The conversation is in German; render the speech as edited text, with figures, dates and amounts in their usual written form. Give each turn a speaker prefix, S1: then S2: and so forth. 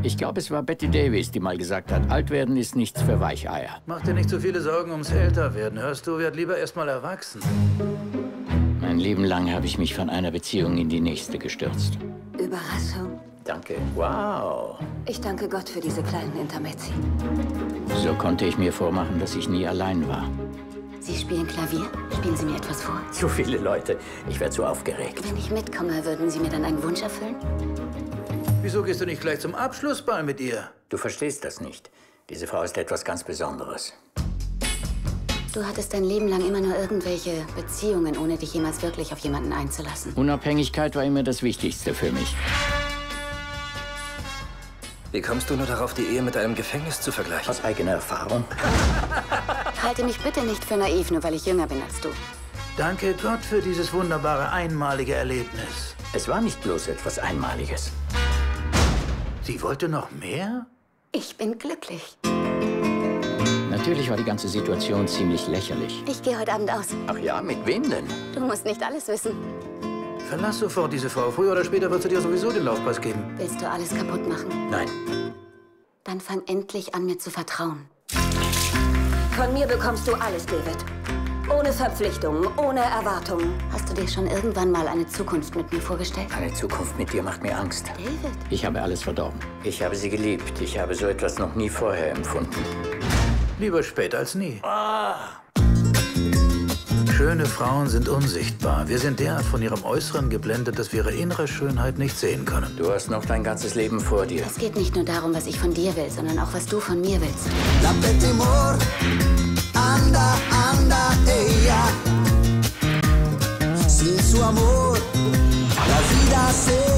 S1: Ich glaube, es war Betty Davis, die mal gesagt hat, alt werden ist nichts für Weicheier.
S2: Mach dir nicht so viele Sorgen ums Älterwerden. Hörst du, werd lieber erst mal erwachsen.
S1: Mein Leben lang habe ich mich von einer Beziehung in die nächste gestürzt.
S3: Überraschung.
S1: Danke. Wow.
S3: Ich danke Gott für diese kleinen Intermezzi.
S1: So konnte ich mir vormachen, dass ich nie allein war.
S3: Sie spielen Klavier? Spielen Sie mir etwas vor?
S1: Zu viele Leute. Ich werde so aufgeregt.
S3: Wenn ich mitkomme, würden Sie mir dann einen Wunsch erfüllen?
S2: Wieso gehst du nicht gleich zum Abschlussball mit ihr?
S1: Du verstehst das nicht. Diese Frau ist etwas ganz Besonderes.
S3: Du hattest dein Leben lang immer nur irgendwelche Beziehungen, ohne dich jemals wirklich auf jemanden einzulassen.
S1: Unabhängigkeit war immer das Wichtigste für mich.
S4: Wie kommst du nur darauf, die Ehe mit einem Gefängnis zu vergleichen?
S1: Aus eigener Erfahrung.
S3: Halte mich bitte nicht für naiv, nur weil ich jünger bin als du.
S2: Danke Gott für dieses wunderbare, einmalige Erlebnis.
S1: Es war nicht bloß etwas Einmaliges.
S2: Sie wollte noch mehr?
S3: Ich bin glücklich.
S1: Natürlich war die ganze Situation ziemlich lächerlich.
S3: Ich gehe heute Abend aus.
S1: Ach ja, mit wem denn?
S3: Du musst nicht alles wissen.
S2: Verlass sofort diese Frau. Früher oder später wird sie dir sowieso den Laufpass geben.
S3: Willst du alles kaputt machen?
S1: Nein.
S3: Dann fang endlich an, mir zu vertrauen. Von mir bekommst du alles, David. Ohne Verpflichtungen, ohne Erwartungen. Hast du dir schon irgendwann mal eine Zukunft mit mir vorgestellt?
S1: Eine Zukunft mit dir macht mir Angst.
S3: David?
S1: Ich habe alles verdorben. Ich habe sie geliebt. Ich habe so etwas noch nie vorher empfunden.
S2: Lieber spät als nie. Schöne Frauen sind unsichtbar. Wir sind derart von ihrem Äußeren geblendet, dass wir ihre innere Schönheit nicht sehen können.
S1: Du hast noch dein ganzes Leben vor dir.
S3: Es geht nicht nur darum, was ich von dir will, sondern auch, was du von mir willst.
S5: La Pettimore, anda, anda, ella. Sin su amor, la vida se